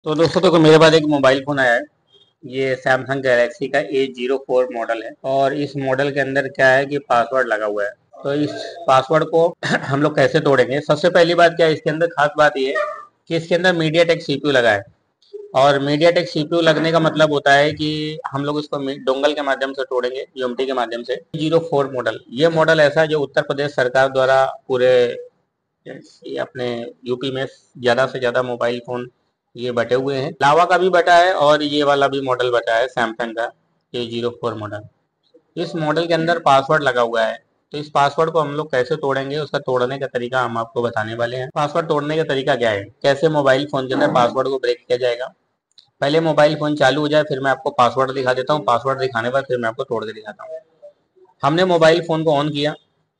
तो दोस्तों देखो मेरे पास एक मोबाइल फ़ोन आया है। ये सैमसंग गैलेक्सी का A04 मॉडल है और इस मॉडल के अंदर क्या है कि पासवर्ड लगा हुआ है। तो इस पासवर्ड को हम लोग कैसे तोड़ेंगे? सबसे पहली बात क्या है, इसके अंदर खास बात ये है कि इसके अंदर मीडियाटेक सीपीयू लगा है और मीडियाटेक सीपीयू लगने का मतलब होता है कि हम लोग इसको डोंगल के माध्यम से तोड़ेंगे, यूएमटी के माध्यम से। 04 मॉडल, ये मॉडल ऐसा है जो उत्तर प्रदेश सरकार द्वारा पूरे ये अपने यूपी में ज़्यादा से ज़्यादा मोबाइल फ़ोन ये बटे हुए हैं। लावा का भी बटा है और ये वाला भी मॉडल बटा है सैमसंग का A04 मॉडल। इस मॉडल के अंदर पासवर्ड लगा हुआ है। तो इस पासवर्ड को हम लोग कैसे तोड़ेंगे, उसका तोड़ने का तरीका हम आपको बताने वाले हैं। पासवर्ड तोड़ने का तरीका क्या है, कैसे मोबाइल फ़ोन के अंदर पासवर्ड को ब्रेक किया जाएगा। पहले मोबाइल फ़ोन चालू हो जाए फिर मैं आपको पासवर्ड दिखा देता हूँ। पासवर्ड दिखाने पर फिर मैं आपको तोड़ के दिखाता हूँ। हमने मोबाइल फ़ोन को ऑन किया।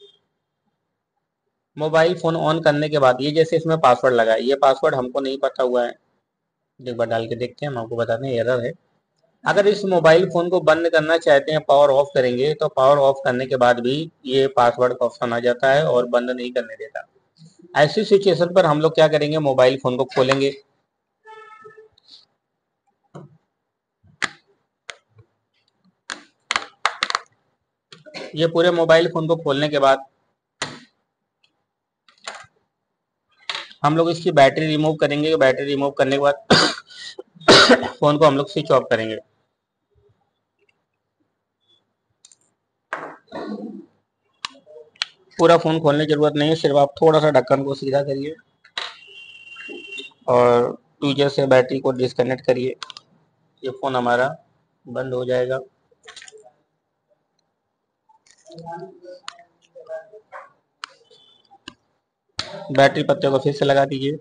मोबाइल फ़ोन ऑन करने के बाद ये जैसे इसमें पासवर्ड लगा है, ये पासवर्ड हमको नहीं पता हुआ है। एक बार डाल के देखते हैं, हम आपको बताते हैं एरर है। अगर इस मोबाइल फ़ोन को बंद करना चाहते हैं, पावर ऑफ करेंगे तो पावर ऑफ करने के बाद भी ये पासवर्ड का ऑप्शन आ जाता है और बंद नहीं करने देता। ऐसी सिचुएशन पर हम लोग क्या करेंगे, मोबाइल फ़ोन को खोलेंगे। ये पूरे मोबाइल फ़ोन को खोलने के बाद हम लोग इसकी बैटरी रिमूव करेंगे। बैटरी रिमूव करने के बाद फ़ोन को हम लोग स्विच ऑफ करेंगे। पूरा फ़ोन खोलने की ज़रूरत नहीं है, सिर्फ आप थोड़ा सा ढक्कन को सीधा करिए और ट्विजर से बैटरी को डिस्कनेक्ट करिए। ये फ़ोन हमारा बंद हो जाएगा। बैटरी पत्ते को फिर से लगा दीजिए।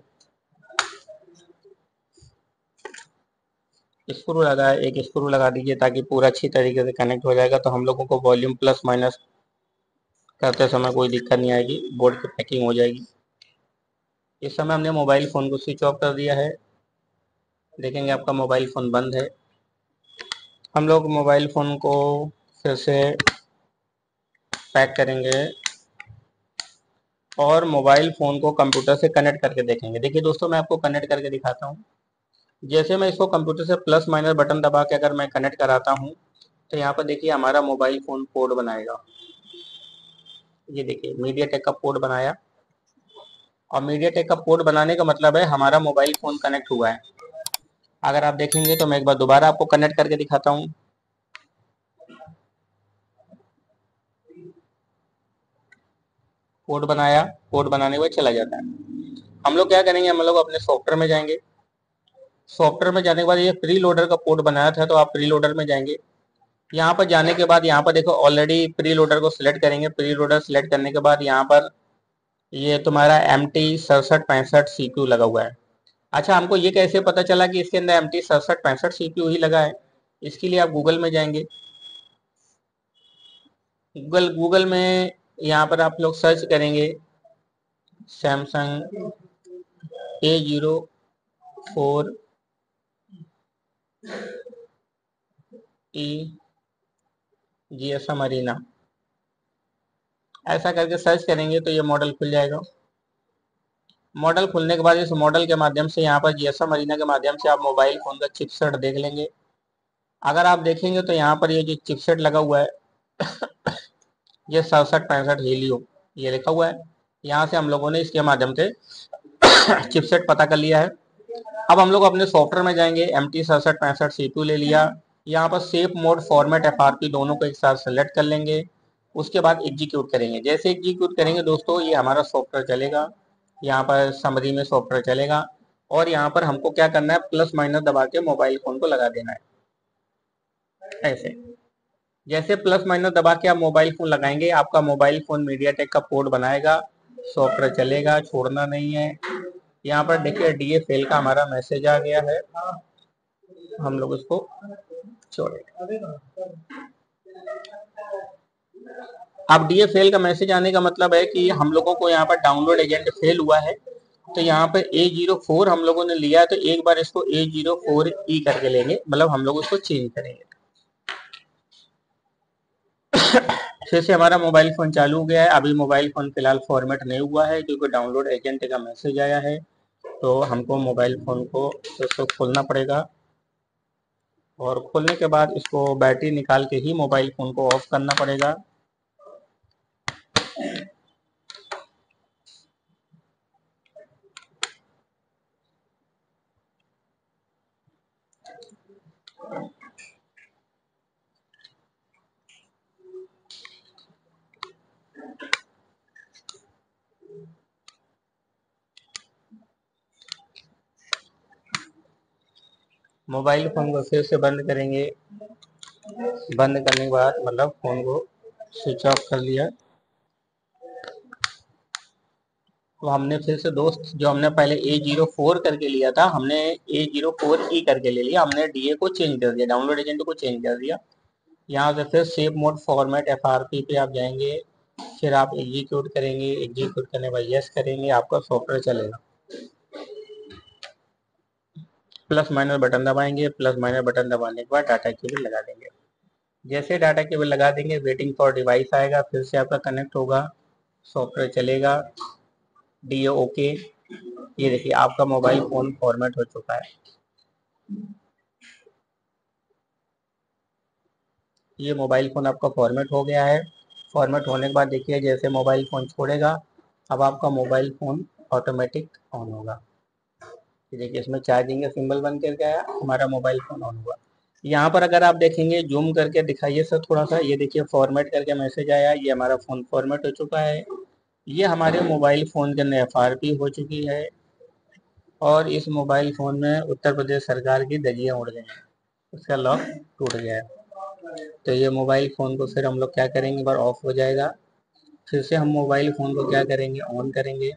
स्क्रू लगा है, एक स्क्रू लगा दीजिए ताकि पूरा अच्छी तरीके से कनेक्ट हो जाएगा। तो हम लोगों को वॉल्यूम प्लस माइनस करते समय कोई दिक्कत नहीं आएगी, बोर्ड की पैकिंग हो जाएगी। इस समय हमने मोबाइल फ़ोन को स्विच ऑफ कर दिया है। देखेंगे आपका मोबाइल फ़ोन बंद है। हम लोग मोबाइल फ़ोन को फिर से पैक करेंगे और मोबाइल फ़ोन को कंप्यूटर से कनेक्ट करके देखेंगे। देखिए दोस्तों, मैं आपको कनेक्ट करके दिखाता हूँ। जैसे मैं इसको कंप्यूटर से प्लस माइनस बटन दबा के अगर मैं कनेक्ट कराता हूँ तो यहाँ पर देखिए हमारा मोबाइल फ़ोन पोर्ट बनाएगा। ये देखिए मीडियाटेक का पोर्ट बनाया और मीडियाटेक का पोर्ट बनाने का मतलब है हमारा मोबाइल फ़ोन कनेक्ट हुआ है। अगर आप देखेंगे तो मैं एक बार दोबारा आपको कनेक्ट करके दिखाता हूँ। पोर्ट बनाया, पोर्ट बनाने के बाद चला जाता है। हम लोग क्या करेंगे, हम लोग अपने सॉफ्टवेयर में जाएंगे। सॉफ्टवेयर में जाने के बाद ये प्री लोडर का पोर्ट बनाया था तो आप प्री लोडर में जाएंगे। यहाँ पर जाने के बाद यहाँ पर देखो ऑलरेडी प्री लोडर को सिलेक्ट करेंगे। प्री लोडर सिलेक्ट करने के बाद यहाँ पर ये तुम्हारा MT6765 CPU लगा हुआ है। अच्छा, हमको ये कैसे पता चला कि इसके अंदर MT6765 CPU ही लगा है? इसके लिए आप गूगल में जाएंगे। गूगल में यहाँ पर आप लोग सर्च करेंगे सैमसंग A04 ई GSM अरीना, ऐसा करके सर्च करेंगे तो ये मॉडल खुल जाएगा। मॉडल खुलने के बाद इस मॉडल के माध्यम से यहाँ पर GSM अरीना के माध्यम से आप मोबाइल फ़ोन का चिपसेट देख लेंगे। अगर आप देखेंगे तो यहाँ पर ये जो चिपसेट लगा हुआ है ये 6765 हीलियो ये लिखा हुआ है। यहाँ से हम लोगों ने इसके माध्यम से चिपसेट पता कर लिया है। अब हम लोग अपने सॉफ्टवेयर में जाएंगे। MT6765 CPU ले लिया। यहाँ पर सेफ मोड फॉर्मेट FRP दोनों को एक साथ सेलेक्ट कर लेंगे। उसके बाद एग्जीक्यूट करेंगे। जैसे एग्जीक्यूट करेंगे दोस्तों ये हमारा सॉफ्टवेयर चलेगा। यहाँ पर समरी में सॉफ्टवेयर चलेगा और यहाँ पर हमको क्या करना है, प्लस माइनस दबा के मोबाइल फ़ोन को लगा देना है। ऐसे जैसे प्लस माइनस दबा के आप मोबाइल फ़ोन लगाएंगे आपका मोबाइल फ़ोन मीडियाटेक का पोर्ट बनाएगा, सॉफ्टवेयर चलेगा, छोड़ना नहीं है। यहाँ पर देखिए DA फेल का हमारा मैसेज आ गया है, हम लोग इसको छोड़ेंगे। अब DA फेल का मैसेज आने का मतलब है कि हम लोगों को यहाँ पर डाउनलोड एजेंट फेल हुआ है। तो यहाँ पर A04 हम लोगों ने लिया है तो एक बार इसको A04E करके लेंगे, मतलब हम लोग उसको चेंज करेंगे। फिर से हमारा मोबाइल फ़ोन चालू हो गया है। अभी मोबाइल फ़ोन फिलहाल फॉर्मेट नहीं हुआ है क्योंकि डाउनलोड एजेंट का मैसेज आया है। तो हमको मोबाइल फ़ोन को इसको खोलना पड़ेगा, और खोलने के बाद इसको बैटरी निकाल के ही मोबाइल फ़ोन को ऑफ करना पड़ेगा। मोबाइल फ़ोन को फिर से बंद करेंगे। बंद करने के बाद मतलब फ़ोन को स्विच ऑफ कर लिया, तो हमने फिर से दोस्त जो हमने पहले A04 करके लिया था, हमने A04E करके ले लिया। हमने DA को चेंज कर दिया, डाउनलोड एजेंट को चेंज कर दिया। यहाँ से फिर सेव मोड फॉर्मेट FRP पे आप जाएंगे, फिर आप एग्जीक्यूट करेंगे। एग्जीक्यूट करने के बाद यस करेंगे, आपका सॉफ्टवेयर चलेगा। प्लस माइनस बटन दबाएंगे, प्लस माइनस बटन दबाने के बाद डाटा केबल लगा देंगे। जैसे डाटा केबल लगा देंगे, वेटिंग फॉर डिवाइस आएगा, फिर से आपका कनेक्ट होगा, सॉफ्टवेयर चलेगा। DA okay. ये देखिए आपका मोबाइल फ़ोन फॉर्मेट हो चुका है। ये मोबाइल फ़ोन आपका फॉर्मेट हो गया है। फॉर्मेट होने के बाद देखिए जैसे मोबाइल फ़ोन छोड़ेगा, अब आपका मोबाइल फ़ोन ऑटोमेटिक ऑन होगा। ये देखिए इसमें चार्जिंग का सिंबल बन कर गया, हमारा मोबाइल फ़ोन ऑन हुआ। यहाँ पर अगर आप देखेंगे, जूम करके दिखाइए सर थोड़ा सा, ये देखिए फॉर्मेट करके मैसेज आया, ये हमारा फ़ोन फॉर्मेट हो चुका है। ये हमारे मोबाइल फ़ोन के अंदर FRP हो चुकी है, और इस मोबाइल फ़ोन में उत्तर प्रदेश सरकार की धज्जियाँ उड़ गई हैं, उसका लॉक टूट गया है। तो ये मोबाइल फ़ोन को फिर हम लोग क्या करेंगे, एक बार ऑफ हो जाएगा, फिर से हम मोबाइल फ़ोन को क्या करेंगे, ऑन करेंगे।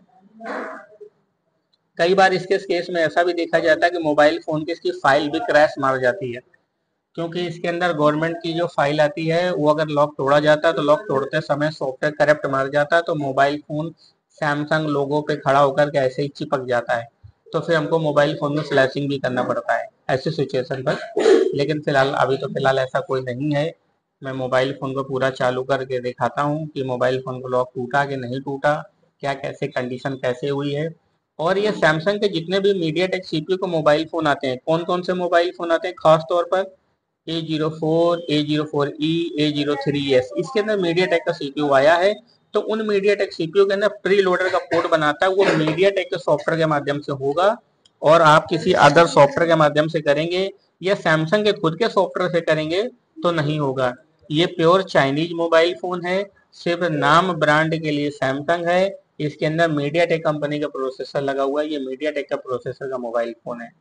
कई बार इसके केस में ऐसा भी देखा जाता है कि मोबाइल फ़ोन की इसकी फाइल भी क्रैश मार जाती है, क्योंकि इसके अंदर गवर्नमेंट की जो फाइल आती है, वो अगर लॉक तोड़ा जाता है तो लॉक तोड़ते समय सॉफ्टवेयर करप्ट मार जाता है, तो मोबाइल फ़ोन सैमसंग लोगो पे खड़ा होकर के ऐसे ही चिपक जाता है। तो फिर हमको मोबाइल फ़ोन में फ्लैशिंग भी करना पड़ता है ऐसी सिचुएशन पर। लेकिन फिलहाल अभी तो फिलहाल ऐसा कोई नहीं है। मैं मोबाइल फ़ोन को पूरा चालू करके दिखाता हूँ कि मोबाइल फ़ोन को लॉक टूटा कि नहीं टूटा, क्या कैसे कंडीशन कैसे हुई है। और ये सैमसंग के जितने भी मीडियाटेक CPU के मोबाइल फ़ोन आते हैं, कौन कौन से मोबाइल फ़ोन आते हैं खास तौर पर, A04, A04E, A03S, इसके अंदर मीडियाटेक का CPU आया है। तो उन मीडियाटेक CPU के अंदर प्री लोडर का पोर्ट बनाता है, वो मीडियाटेक के सॉफ्टवेयर के माध्यम से होगा, और आप किसी अदर सॉफ्टवेयर के माध्यम से करेंगे या सैमसंग के खुद के सॉफ्टवेयर से करेंगे तो नहीं होगा। ये प्योर चाइनीज मोबाइल फ़ोन है, सिर्फ नाम ब्रांड के लिए सैमसंग है। इसके अंदर मीडियाटेक कंपनी का प्रोसेसर लगा हुआ है, ये मीडियाटेक का प्रोसेसर का मोबाइल फ़ोन है।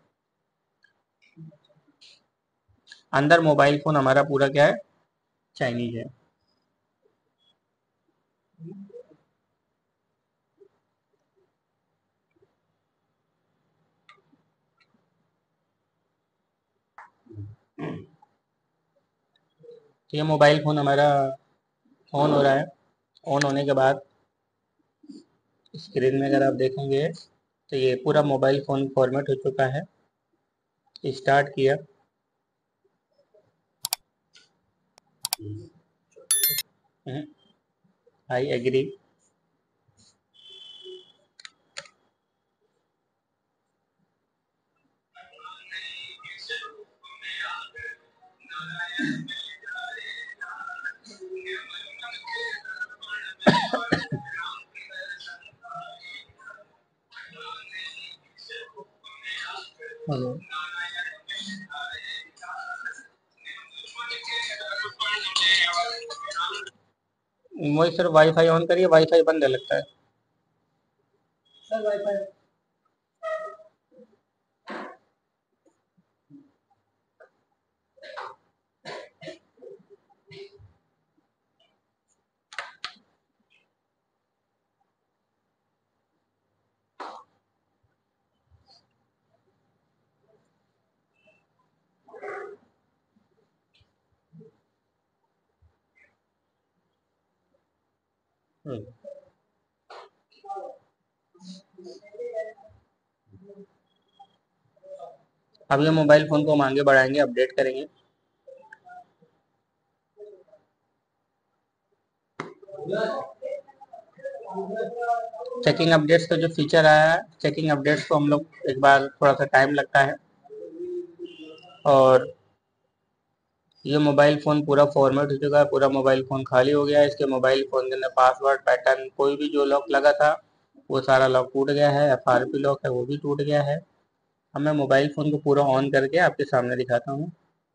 अंदर मोबाइल फ़ोन हमारा पूरा क्या है, चाइनीज है। तो ये मोबाइल फ़ोन हमारा ऑन हो रहा है। ऑन होने के बाद स्क्रीन में अगर आप देखेंगे तो ये पूरा मोबाइल फ़ोन फॉर्मेट हो चुका है। स्टार्ट किया, आई एग्री, वही सर वाईफाई ऑन करिए, वाईफाई बंद है लगता है सर वाईफाई। अब ये मोबाइल फ़ोन को हम आगे बढ़ाएंगे, अपडेट करेंगे। चेकिंग अपडेट्स का जो फीचर आया है, चेकिंग अपडेट्स को हम लोग एक बार थोड़ा सा टाइम लगता है, और ये मोबाइल फ़ोन पूरा फॉर्मेट हो चुका है, पूरा मोबाइल फ़ोन खाली हो गया है। इसके मोबाइल फ़ोन के अंदर पासवर्ड पैटर्न कोई भी जो लॉक लगा था वो सारा लॉक टूट गया है, FRP लॉक है वो भी टूट गया है। अब मैं मोबाइल फ़ोन को पूरा ऑन करके आपके सामने दिखाता हूँ।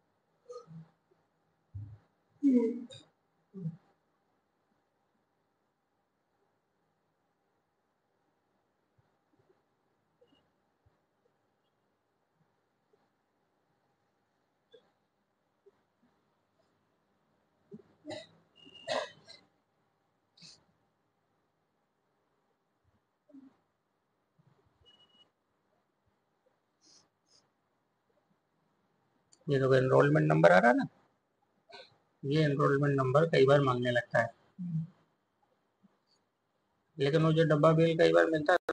ये देखो एनरोलमेंट नंबर आ रहा है ना, ये एनरोलमेंट नंबर कई बार मांगने लगता है, लेकिन मुझे डब्बा बिल कई बार मिलता है।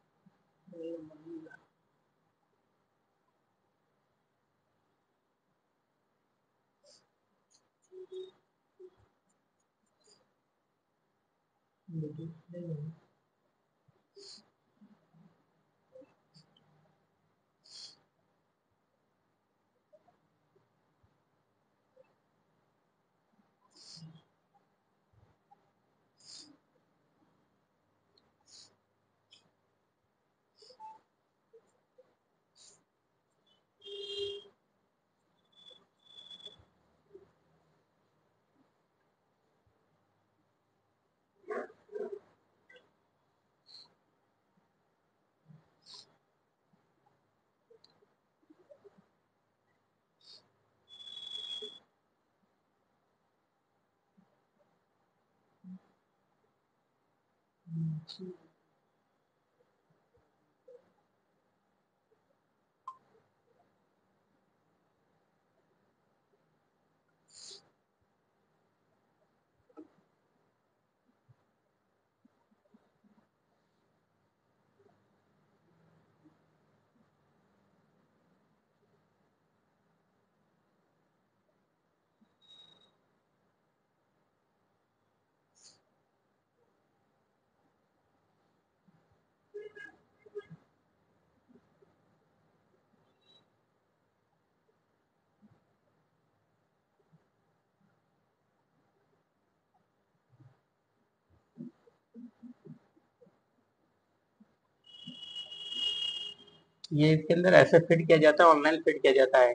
ये इसके अंदर ऐसे फिट किया जाता है, ऑनलाइन फिट किया जाता है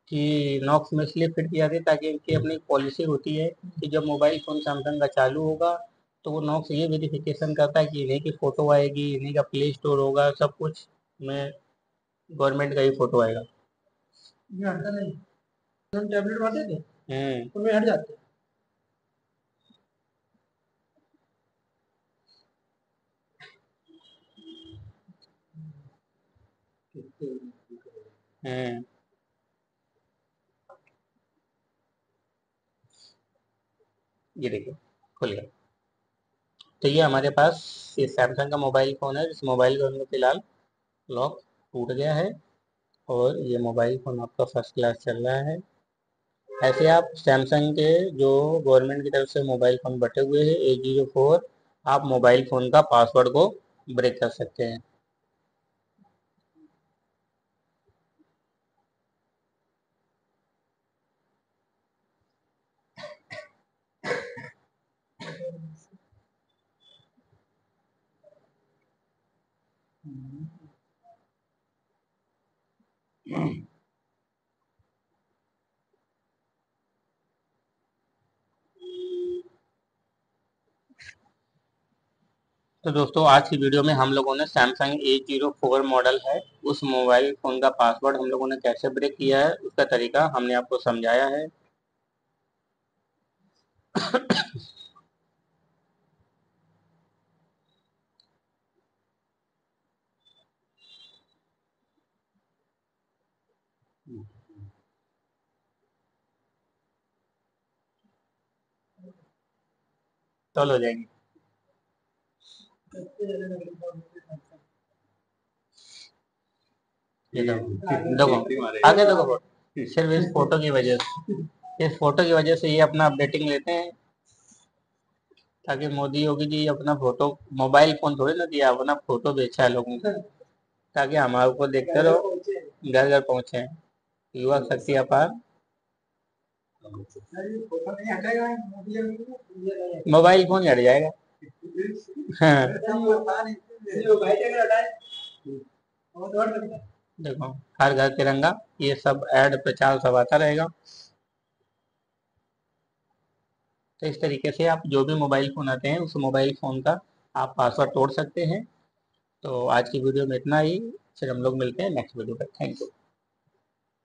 कि नॉक्स में इसलिए फिट की जाती है ताकि इनकी अपनी पॉलिसी होती है कि जब मोबाइल फ़ोन सैमसंग का चालू होगा तो वो नॉक्स ये वेरिफिकेशन करता है कि इन्हीं की फ़ोटो आएगी, इन्हीं का प्ले स्टोर होगा, सब कुछ में गवर्नमेंट का ही फ़ोटो आएगा। ये हटता नहीं, हम टैबलेट आते थे उनमें हट जाते हैं। ये देखिए खुल गया। तो ये हमारे पास ये सैमसंग का मोबाइल फ़ोन है, इस मोबाइल का हमने फिलहाल लॉक टूट गया है और ये मोबाइल फ़ोन आपका फर्स्ट क्लास चल रहा है। ऐसे आप सैमसंग के जो गवर्नमेंट की तरफ से मोबाइल फ़ोन बटे हुए हैं A04, आप मोबाइल फ़ोन का पासवर्ड को ब्रेक कर सकते हैं। तो दोस्तों आज की वीडियो में हम लोगों ने सैमसंग A04 मॉडल है उस मोबाइल फ़ोन का पासवर्ड हम लोगों ने कैसे ब्रेक किया है उसका तरीका हमने आपको समझाया है। सॉल्व हो जाएगी। ये देखो आगे देखो, सिर्फ इस फोटो की वजह से, इस फोटो की वजह से ये अपना अपडेटिंग लेते हैं ताकि मोदी योगी जी अपना फोटो, मोबाइल फोन थोड़े ना दिया, अपना फोटो बेचा है लोगों को, ताकि हमारे को देखते रहो, घर घर पहुंचे। युवा शक्ति अपार, मोबाइल फोन हट जाएगा। हाँ। देखो, हर घर तिरंगा, ये सब ऐड प्रचार सब आता रहेगा। तो इस तरीके से आप जो भी मोबाइल फ़ोन आते हैं उस मोबाइल फ़ोन का आप पासवर्ड तोड़ सकते हैं। तो आज की वीडियो में इतना ही, फिर हम लोग मिलते हैं नेक्स्ट वीडियो पर। Thank you.